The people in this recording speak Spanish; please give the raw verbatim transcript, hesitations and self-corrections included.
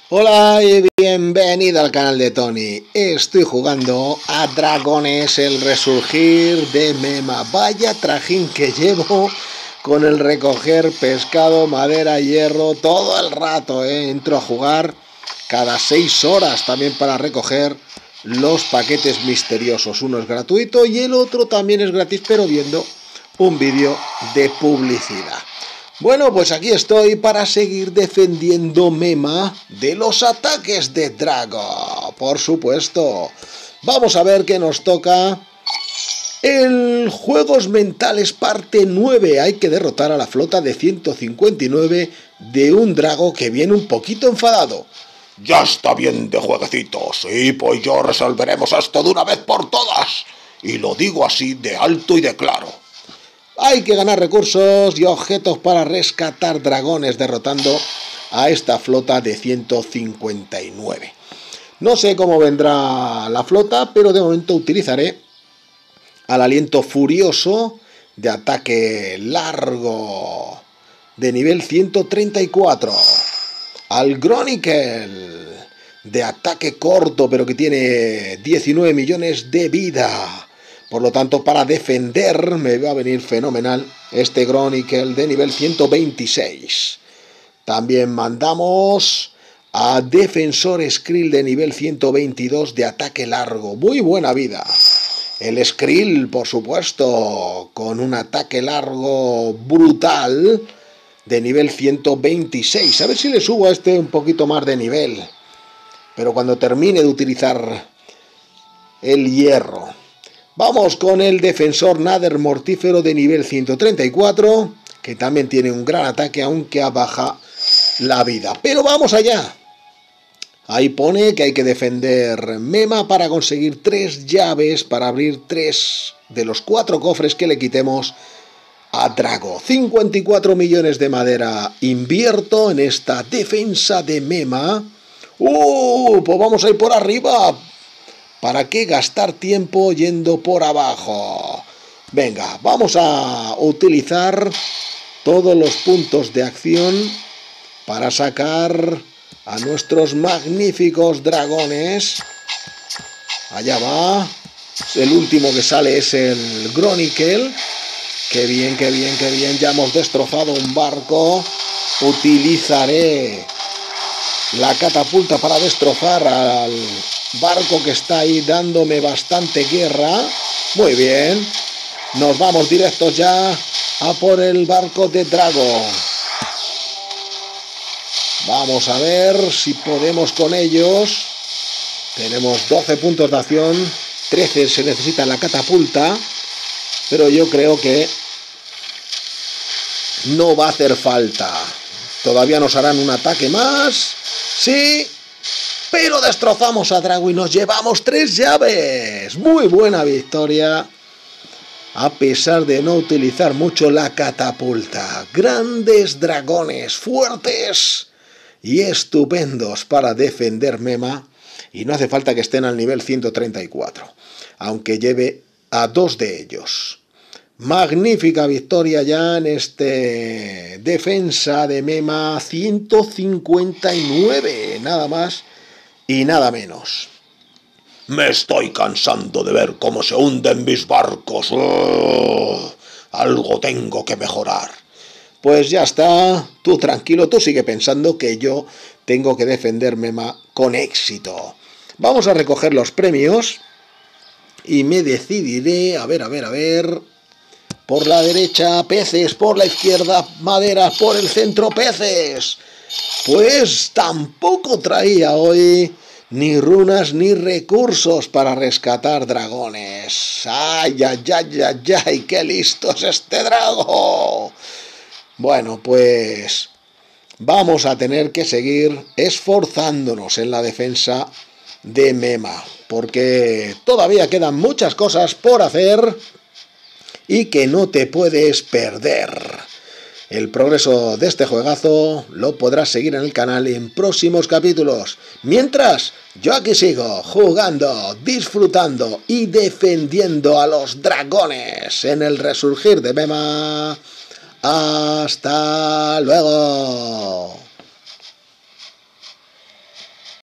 Hola y bienvenido al canal de Tony. Estoy jugando a Dragones, el resurgir de Mema. Vaya trajín que llevo con el recoger pescado, madera, hierro, todo el rato, ¿eh? Entro a jugar cada seis horas también para recoger los paquetes misteriosos. Uno es gratuito y el otro también es gratis, pero viendo un vídeo de publicidad. Bueno, pues aquí estoy para seguir defendiendo Mema de los ataques de Drago, por supuesto. Vamos a ver qué nos toca. El Juegos Mentales parte nueve. Hay que derrotar a la flota de ciento cincuenta y nueve de un Drago que viene un poquito enfadado. Ya está bien de jueguecitos, sí, pues yo resolveremos esto de una vez por todas. Y lo digo así de alto y de claro. Hay que ganar recursos y objetos para rescatar dragones derrotando a esta flota de ciento cincuenta y nueve. No sé cómo vendrá la flota, pero de momento utilizaré al aliento furioso de ataque largo de nivel ciento treinta y cuatro. Al Chronicle de ataque corto, pero que tiene diecinueve millones de vida. Por lo tanto, para defender me va a venir fenomenal este Chronicle de nivel ciento veintiséis. También mandamos a Defensor Skrill de nivel ciento veintidós de ataque largo. Muy buena vida. El Skrill, por supuesto, con un ataque largo brutal de nivel ciento veintiséis. A ver si le subo a este un poquito más de nivel. Pero cuando termine de utilizar el hierro. Vamos con el Defensor Nader Mortífero de nivel ciento treinta y cuatro, que también tiene un gran ataque, aunque baja la vida. Pero vamos allá. Ahí pone que hay que defender Mema para conseguir tres llaves, para abrir tres de los cuatro cofres que le quitemos a Drago. cincuenta y cuatro millones de madera invierto en esta defensa de Mema. ¡Uh! Pues vamos a ir por arriba. ¿Para qué gastar tiempo yendo por abajo? Venga, vamos a utilizar todos los puntos de acción para sacar a nuestros magníficos dragones. Allá va. El último que sale es el Chronicle. Qué bien, qué bien, qué bien. Ya hemos destrozado un barco. Utilizaré la catapulta para destrozar al barco que está ahí dándome bastante guerra. Muy bien. Nos vamos directos ya a por el barco de Drago. Vamos a ver si podemos con ellos. Tenemos doce puntos de acción. trece se necesita la catapulta. Pero yo creo que no va a hacer falta. Todavía nos harán un ataque más. Sí. Pero destrozamos a Drago y nos llevamos tres llaves. Muy buena victoria. A pesar de no utilizar mucho la catapulta. Grandes dragones, fuertes y estupendos para defender Mema. Y no hace falta que estén al nivel ciento treinta y cuatro. Aunque lleve a dos de ellos. Magnífica victoria ya en este defensa de Mema ciento cincuenta y nueve. Nada más y nada menos. Me estoy cansando de ver cómo se hunden mis barcos. ¡Oh! Algo tengo que mejorar. Pues ya está. Tú tranquilo, tú sigue pensando que yo tengo que defender Mema con éxito. Vamos a recoger los premios. Y me decidiré, a ver, a ver, a ver. Por la derecha, peces. Por la izquierda, maderas. Por el centro, peces. Pues tampoco traía hoy ni runas ni recursos para rescatar dragones. ¡Ay, ay, ay, ay, ay! ¡Qué listo es este Drago! Bueno, pues vamos a tener que seguir esforzándonos en la defensa de Mema, porque todavía quedan muchas cosas por hacer y que no te puedes perder. El progreso de este juegazo lo podrás seguir en el canal en próximos capítulos. Mientras, yo aquí sigo jugando, disfrutando y defendiendo a los dragones en el resurgir de Mema. ¡Hasta luego!